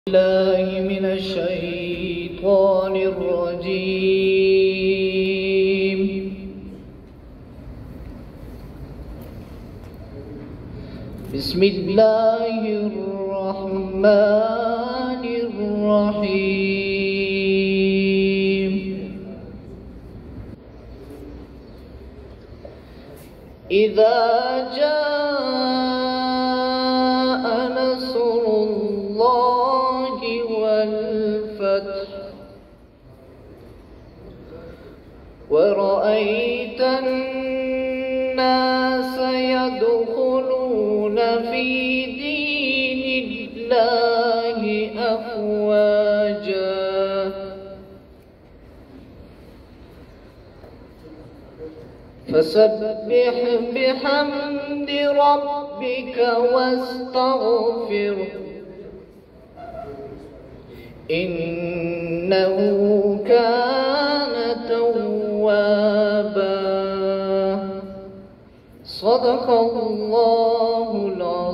الله من الشيطان الرجيم. بسم الله الرحمن الرحيم. إذا جاء نصر الله والفتح ورأيت الناس يدخلون في دين الله أفواجا فسبح بحمد ربك واستغفره إنه كان توابا. صدق الله العظيم.